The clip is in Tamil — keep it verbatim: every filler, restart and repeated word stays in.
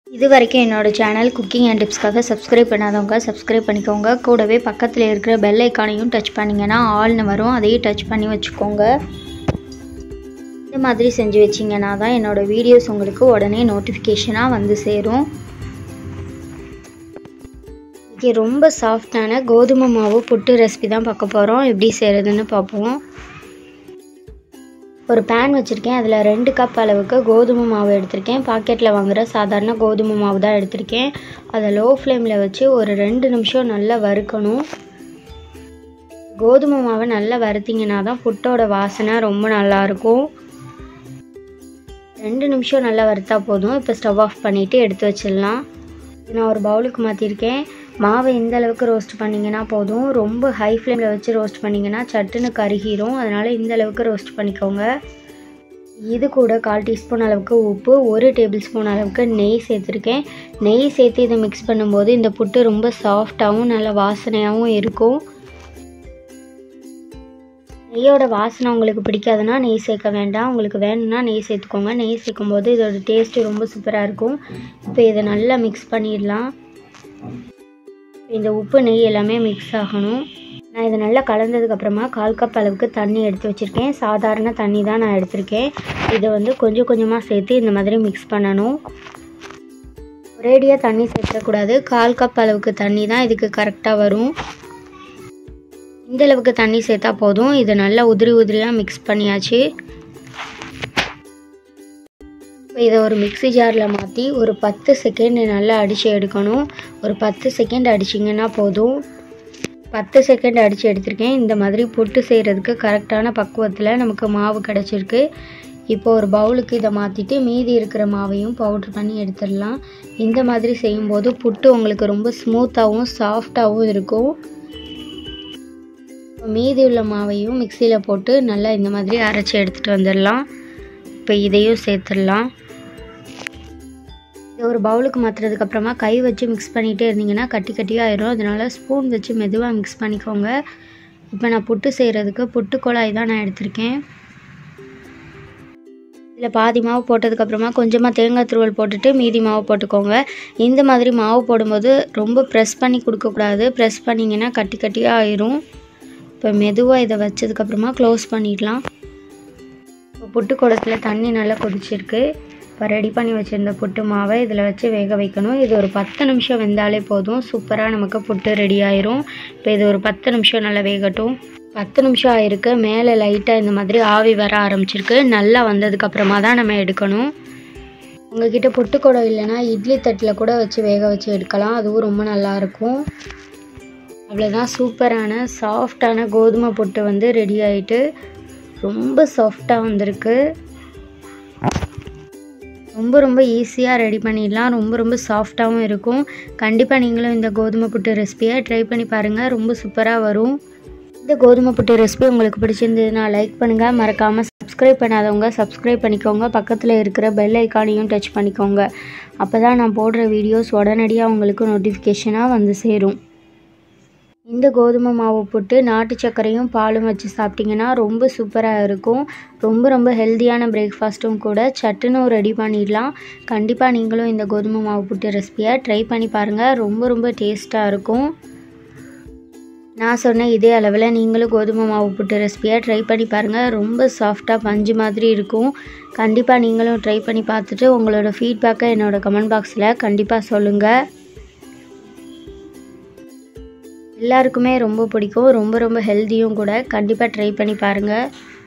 இது வரைக்கும் என்னோட சேனல் குக்கிங் அண்ட் டிப்ஸ்க்காக சப்ஸ்கிரைப் பண்ணாதவங்க சப்ஸ்கிரைப் பண்ணிக்கோங்க. கூடவே பக்கத்தில் இருக்கிற பெல் ஐக்கானையும் டச் பண்ணிங்கன்னா ஆல்னு வரும், அதையும் டச் பண்ணி வச்சுக்கோங்க. இந்த மாதிரி செஞ்சு வச்சிங்கன்னா தான் என்னோடய வீடியோஸ் உங்களுக்கு உடனே நோட்டிஃபிகேஷனாக வந்து சேரும். இன்றைக்கி ரொம்ப சாஃப்டான கோதுமை மாவு புட்டு ரெசிபி தான் பார்க்க போகிறோம். எப்படி செய்கிறதுன்னு பார்ப்போம். ஒரு பேன் வச்சுருக்கேன், அதில் ரெண்டு கப் அளவுக்கு கோதுமை மாவு எடுத்திருக்கேன். பாக்கெட்டில் வாங்குகிற சாதாரண கோதுமை மாவு தான் எடுத்திருக்கேன். அதை லோ ஃப்ளேமில் வச்சு ஒரு ரெண்டு நிமிஷம் நல்லா வறுக்கணும். கோதுமை மாவை நல்லா வறுத்திங்கன்னா தான் புட்டோட வாசனை ரொம்ப நல்லாயிருக்கும். ரெண்டு நிமிஷம் நல்லா வறுத்தா போதும். இப்போ ஸ்டவ் ஆஃப் பண்ணிவிட்டு எடுத்து வச்சிடலாம். நான் ஒரு பவுலுக்கு மாற்றிருக்கேன். மாவை இந்த அளவுக்கு ரோஸ்ட் பண்ணிங்கன்னா போதும். ரொம்ப ஹை ஃப்ளேமில் வச்சு ரோஸ்ட் பண்ணிங்கன்னா சட்டுன்னு கருகிரும். அதனால் இந்த அளவுக்கு ரோஸ்ட் பண்ணிக்கோங்க. இது கூட கால் டீஸ்பூன் அளவுக்கு உப்பு, ஒரு டேபிள் ஸ்பூன் அளவுக்கு நெய் சேர்த்துருக்கேன். நெய் சேர்த்து இதை மிக்ஸ் பண்ணும்போது இந்த புட்டு ரொம்ப சாஃப்டாகவும் நல்ல வாசனையாகவும் இருக்கும். நெய்யோட வாசனை உங்களுக்கு பிடிக்காதுன்னா நெய் சேர்க்க வேண்டாம். உங்களுக்கு வேணும்னா நெய் சேர்த்துக்கோங்க. நெய் சேர்க்கும்போது இதோட டேஸ்ட்டு ரொம்ப சூப்பராக இருக்கும். இப்போ இதை நல்லா மிக்ஸ் பண்ணிடலாம். இந்த உப்பு நெய் எல்லாமே மிக்ஸ் ஆகணும். நான் இதை நல்லா கலந்ததுக்கப்புறமா கால் கப் அளவுக்கு தண்ணி எடுத்து வச்சுருக்கேன். சாதாரண தண்ணி தான் நான் எடுத்திருக்கேன். இதை வந்து கொஞ்சம் கொஞ்சமாக சேர்த்து இந்த மாதிரி மிக்ஸ் பண்ணணும். ஒரேடியாக தண்ணி சேர்க்கக்கூடாது. கால் கப் அளவுக்கு தண்ணி தான் இதுக்கு கரெக்டாக வரும். இந்த அளவுக்கு தண்ணி சேர்த்தா போதும். இதை நல்லா உதிரி உதிரியாக மிக்ஸ் பண்ணியாச்சு. இதை ஒரு மிக்ஸி ஜாரில் மாற்றி ஒரு பத்து செகண்ட் நல்லா அடித்து எடுக்கணும். ஒரு பத்து செகண்ட் அடிச்சிங்கன்னா போதும். பத்து செகண்ட் அடித்து எடுத்திருக்கேன். இந்த மாதிரி புட்டு செய்கிறதுக்கு கரெக்டான பக்குவத்தில் நமக்கு மாவு கிடச்சிருக்கு. இப்போ ஒரு பவுலுக்கு இதை மாற்றிட்டு மீதி இருக்கிற மாவையும் பவுட்ரு பண்ணி எடுத்துடலாம். இந்த மாதிரி செய்யும்போது புட்டு உங்களுக்கு ரொம்ப ஸ்மூத்தாகவும் சாஃப்டாகவும் இருக்கும். மீதி உள்ள மாவையும் மிக்சியில் போட்டு நல்லா இந்த மாதிரி அரைச்சி எடுத்துகிட்டு வந்துடலாம். இப்போ இதையும் சேர்த்துடலாம். இது ஒரு பவுலுக்கு மாற்றுறதுக்கப்புறமா கை வச்சு மிக்ஸ் பண்ணிகிட்டே இருந்தீங்கன்னா கட்டி கட்டியாக ஆயிரும். அதனால் ஸ்பூன் வச்சு மெதுவாக மிக்ஸ் பண்ணிக்கோங்க. இப்போ நான் புட்டு செய்கிறதுக்கு புட்டு குழாய் தான் நான் எடுத்திருக்கேன். இதில் பாதி மாவு போட்டதுக்கப்புறமா கொஞ்சமாக தேங்காய் துருவல் போட்டுட்டு மீதி மாவு போட்டுக்கோங்க. இந்த மாதிரி மாவு போடும்போது ரொம்ப ப்ரெஸ் பண்ணி கொடுக்கக்கூடாது. ப்ரெஸ் பண்ணிங்கன்னா கட்டி கட்டியாக ஆயிரும். இப்போ மெதுவாக இதை வச்சதுக்கப்புறமா க்ளோஸ் பண்ணிடலாம். இப்போ புட்டு குடத்தில் தண்ணி நல்லா கொதிச்சிருக்கு. இப்போ ரெடி பண்ணி வச்சுருந்த புட்டு மாவை இதில் வச்சு வேக வைக்கணும். இது ஒரு பத்து நிமிஷம் வெந்தாலே போதும். சூப்பராக நமக்கு புட்டு ரெடி ஆயிரும். இப்போ இது ஒரு பத்து நிமிஷம் நல்லா வேகட்டும். பத்து நிமிஷம் ஆயிருக்கு. மேலே லைட்டாக இந்த மாதிரி ஆவி வர ஆரம்பிச்சிருக்கு. நல்லா வந்ததுக்கப்புறமா தான் நம்ம எடுக்கணும். உங்ககிட்ட புட்டு குடம் இல்லைன்னா இட்லி தட்டில் கூட வச்சு வேக வச்சு எடுக்கலாம். அதுவும் ரொம்ப நல்லாயிருக்கும். அவ்வளோதான், சூப்பரான சாஃப்டான கோதுமை புட்டு வந்து ரெடி ஆகிட்டு ரொம்ப சாஃப்டாக வந்திருக்கு. ரொம்ப ரொம்ப ஈஸியாக ரெடி பண்ணிடலாம். ரொம்ப ரொம்ப சாஃப்டாகவும் இருக்கும். கண்டிப்பாக நீங்களும் இந்த கோதுமை புட்டு ரெசிபியை ட்ரை பண்ணி பாருங்கள். ரொம்ப சூப்பராக வரும். இந்த கோதுமை புட்டு ரெசிபி உங்களுக்கு பிடிச்சிருந்ததுன்னா லைக் பண்ணுங்கள். மறக்காமல் சப்ஸ்கிரைப் பண்ணாதவங்க சப்ஸ்கிரைப் பண்ணிக்கோங்க. பக்கத்தில் இருக்கிற பெல் ஐக்கானையும் டச் பண்ணிக்கோங்க. அப்போ தான் நான் போடுற வீடியோஸ் உடனடியாக உங்களுக்கு நோட்டிஃபிகேஷனாக வந்து சேரும். இந்த கோதுமை மாவு புட்டு நாட்டு சர்க்கரையும் பாலும் வச்சு சாப்பிட்டிங்கன்னா ரொம்ப சூப்பராக இருக்கும். ரொம்ப ரொம்ப ஹெல்த்தியான பிரேக்ஃபாஸ்ட்டும் கூட. சட்டுன்னு ரெடி பண்ணிடலாம். கண்டிப்பாக நீங்களும் இந்த கோதுமை மாவு புட்டு ரெசிபியை ட்ரை பண்ணி பாருங்கள். ரொம்ப ரொம்ப டேஸ்ட்டாக இருக்கும். நான் சொன்ன இதே அளவில் நீங்களும் கோதுமை மாவு புட்டு ரெசிபியை ட்ரை பண்ணி பாருங்கள். ரொம்ப சாஃப்டாக பஞ்சு மாதிரி இருக்கும். கண்டிப்பாக நீங்களும் ட்ரை பண்ணி பார்த்துட்டு உங்களோட ஃபீட்பேக்கை என்னோடய கமெண்ட் பாக்ஸில் கண்டிப்பாக சொல்லுங்கள். எல்லாருக்குமே ரொம்ப பிடிக்கும். ரொம்ப ரொம்ப ஹெல்த்தியும் கூட. கண்டிப்பாக ட்ரை பண்ணி பாருங்கள்.